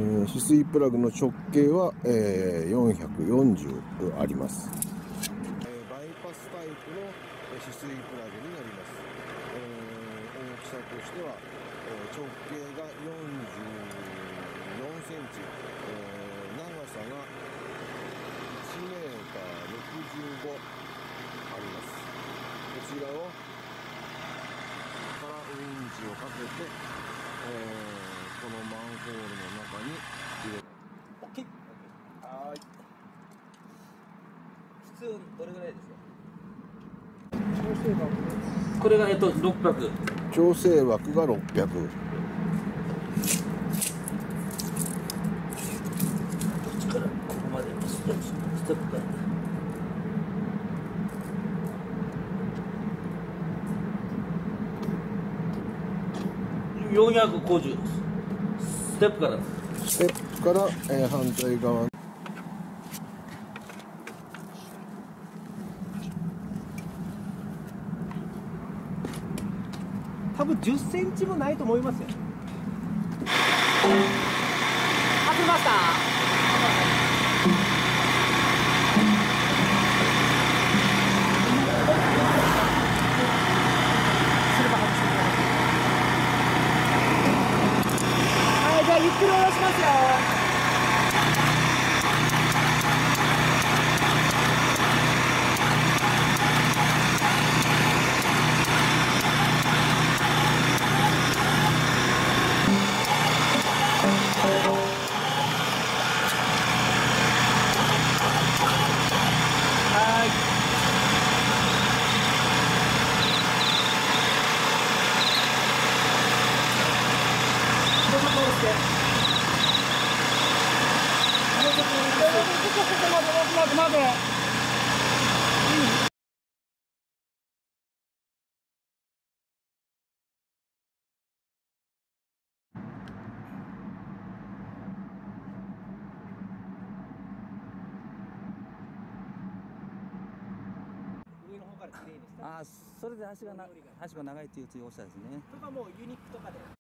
止水プラグの直径は、440あります。バイパスタイプの止水プラグになります。大きさとしては、直径が44センチ、長さが1メーター65あります。こちらをからウインチをかけて、このマンホールの中に入れる。 OK。 はい。普通どれぐらいですか？これが600。 調整枠が600。 こっちからここまでステップから。450です。ステップから。 ステップから、反対側。 多分10センチもないと思いますよ。外れました。はい、じゃあゆっくり下ろしますよ。まで。上の方から綺麗にした。 ああ、それで足が長いっていうおっしゃるんですね。 とかもうユニックとかで。